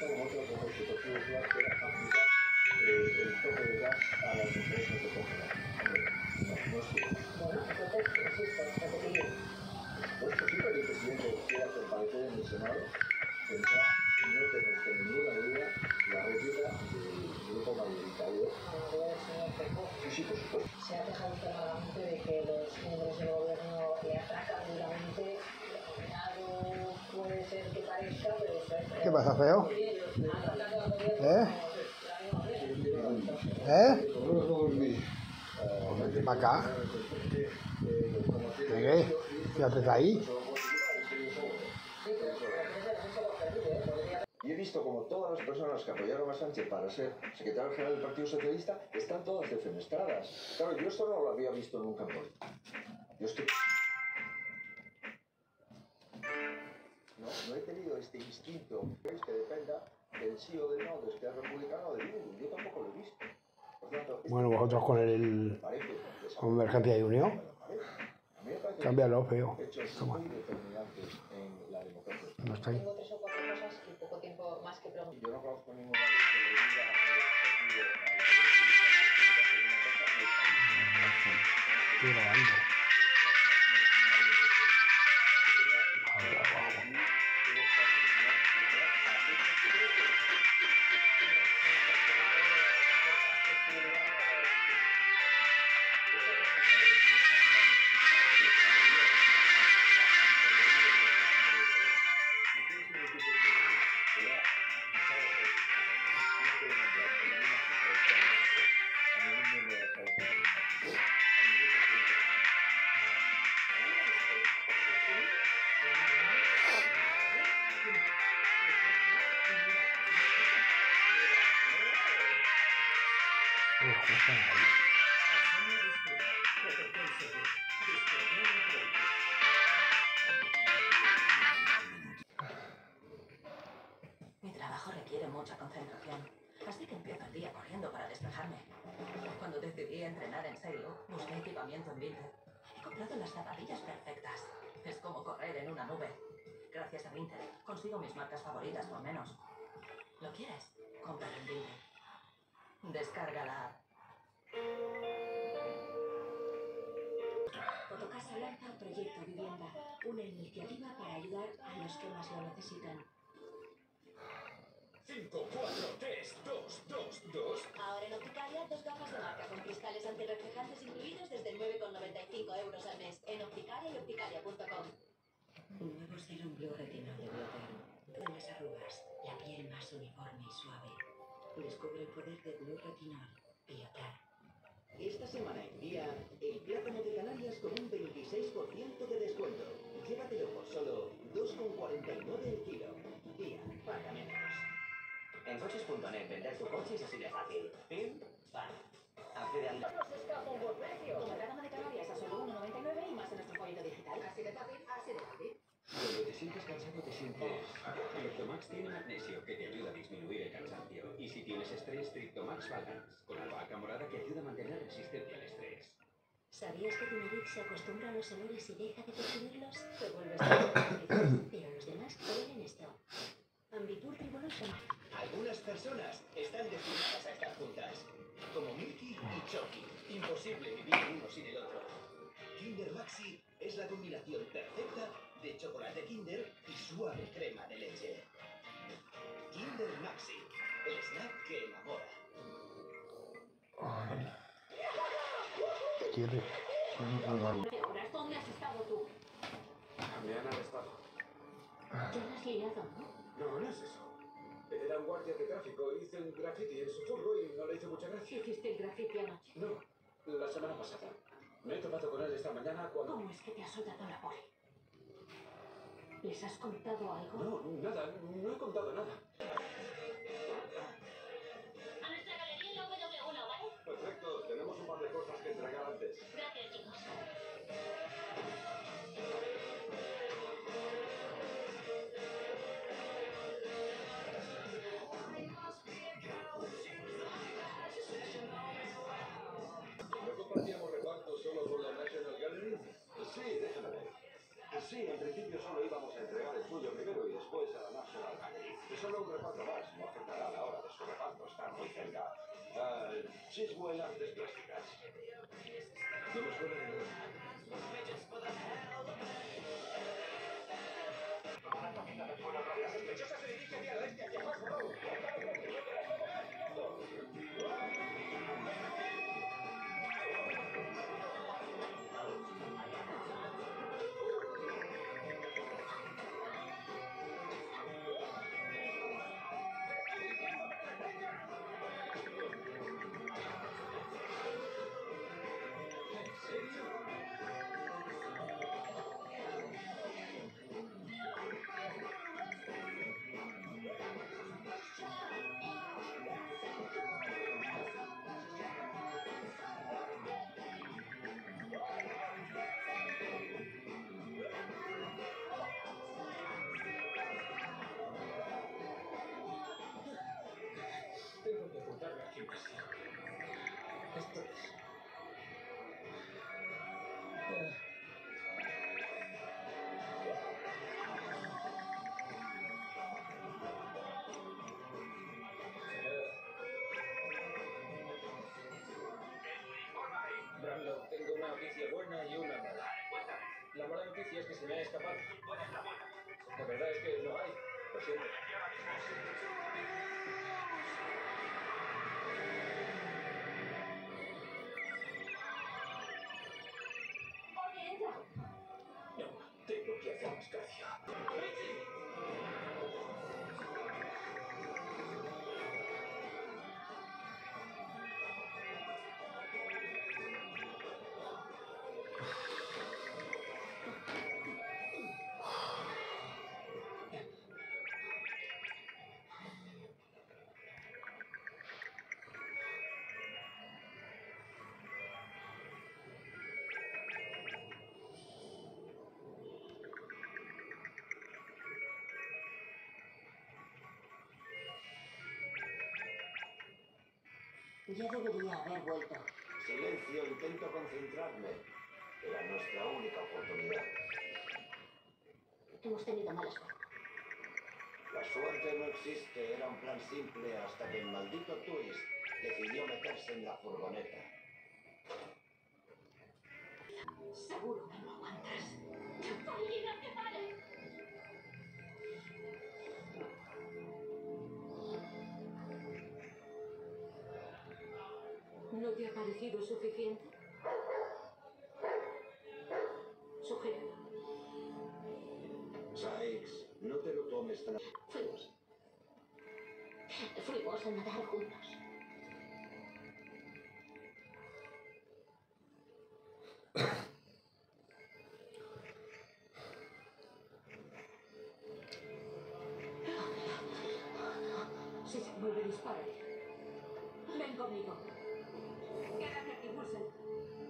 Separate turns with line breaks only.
como otro propósito circular que aplica el toque de gas a las empresas de compra. No es cierto. Bueno, entonces, insisto, repetiría. Pues posible que el presidente quiera comparecer en el Senado, tendrá, no tenemos ninguna duda, la réplica del grupo mayoritario. Sí, sí, por supuesto. Se ha quejado usted malamente de que los miembros del gobierno le atacan duramente. Puede ser que parezca, pero eso es.
¿Qué pasa, feo? Vente para acá. Venga, quédate ahí.
Y he visto como todas las personas que apoyaron a Sánchez para ser secretario general del Partido Socialista están todas defenestradas. Claro, yo esto no lo había visto nunca en política. Yo estoy... No he tenido este instinto que dependa del sí o del no, de Esquerra Republicana o del Bildu. Yo tampoco lo he visto. Por tanto,
Bueno, vosotros con el Convergencia y Unión, cámbialo, feo. Toma. No está ahí.
Tengo 3 o 4 cosas y poco tiempo más que preguntar.
Yo no conozco ninguna ley que le diga
Estoy grabando.
Mi trabajo requiere mucha concentración, así que empiezo el día corriendo para despejarme. Cuando decidí entrenar en serio, busqué equipamiento en Vinted. He comprado las zapatillas perfectas. Es como correr en una nube. Gracias a Vinted consigo mis marcas favoritas por menos. ¿Lo quieres? Cómpralo en Vinted. Descarga la app.
Fotocasa lanza Proyecto Vivienda, una iniciativa para ayudar a los que más lo necesitan.
5, 4, 3, 2, 2, 2.
Ahora en Opticalia, 2 gafas de marca con cristales antirreflejantes incluidos desde 9,95 euros al mes en Opticalia y opticalia.com. Un nuevo serum Blue Retinol de Bioterm. Con las arrugas, la piel más uniforme y suave. Descubre el poder de Blue Retinol. Bioterm.
Esta semana en Día, el plátano de Canarias con un 26% de descuento. Llévatelo por solo 2,49 el kilo. Día, paga menos.
En coches.net vender tu coche es así de fácil. Pim, pam. Accede al...
¡Nos escapa un buen precio!
Con el plátano de Canarias a solo 1,99 y más en nuestro folleto digital.
Así de fácil, así de fácil.
Cuando te sientes cansado, te sientes... Triptomax tiene magnesio que te ayuda a disminuir el cansancio. Y si tienes estrés, Triptomax Balance, con albahaca morada que ayuda a mantener resistente al estrés.
¿Sabías que tu nariz se acostumbra a los olores y deja de percibirlos? Te vuelves feliz, pero los demás huelen esto. Ambitur Tribolosa.
Algunas personas están destinadas a estar juntas, como Milky y Chucky. Imposible vivir uno sin el otro. Kinder Maxi es la combinación perfecta de chocolate Kinder y suave crema de leche. Kinder Maxi, el snack que enamora.
¿Qué quiere?
¿Dónde has estado tú?
Me han arrestado.
Ya lo has liado, ¿no?
No, no es eso. Era un guardia de tráfico. Hice un graffiti en su furgo y no le hizo mucha gracia.
¿Hiciste el graffiti anoche?
No, la semana pasada. Me he topado con él esta mañana cuando...
¿Cómo es que te ha soltado la poli? ¿Les has contado algo?
No, nada, no he contado nada.
A nuestra galería en la W1, ¿vale?
Perfecto, tenemos un par de cosas que entregar antes.
Gracias, chicos.
¿No compartíamos reparto solo con la National Gallery? Sí, déjame ver. Sí, en principio solo íbamos a entregar el suyo primero y después a la National. el alcalde. Es solo un reparto más, no afectará a la hora de su reparto, está muy cerca. Chiswell Artes Plásticas.
No me suena de nada.
La sospechosa se dirige hacia el oeste, hacia abajo.
Tengo que apuntarme al gimnasio. Esto es. Brandon, tengo una noticia buena y una mala. La mala noticia es que se me ha escapado. La verdad es que no hay. Lo siento.
Oye, entra.
No, tengo que hacer más gracia.
Ya debería haber vuelto.
Silencio, intento concentrarme. Era nuestra única oportunidad.
Hemos tenido mala suerte.
La suerte no existe, era un plan simple hasta que el maldito Twist decidió meterse en la furgoneta.
Seguro que no aguantas. ¡Alguien no te pare! ¿No te ha parecido suficiente? Sugiero.
Sykes, no te lo tomes tan...
Fuimos a nadar juntos. Si se mueve, dispárale. Ven conmigo. Quédate aquí, Wilson.